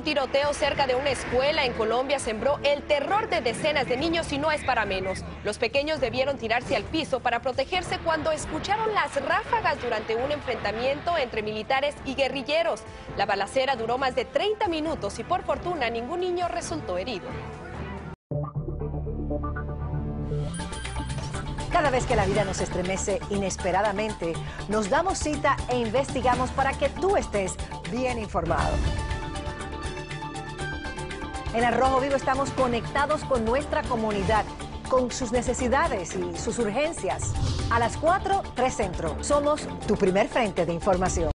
Un tiroteo cerca de una escuela en Colombia sembró el terror de decenas de niños y no es para menos. Los pequeños debieron tirarse al piso para protegerse cuando escucharon las ráfagas durante un enfrentamiento entre militares y guerrilleros. La balacera duró más de 30 minutos y por fortuna ningún niño resultó herido. Cada vez que la vida nos estremece inesperadamente, nos damos cita e investigamos para que tú estés bien informado. En Al Rojo Vivo estamos conectados con nuestra comunidad, con sus necesidades y sus urgencias. A las 4, 3 Centro. Somos tu primer frente de información.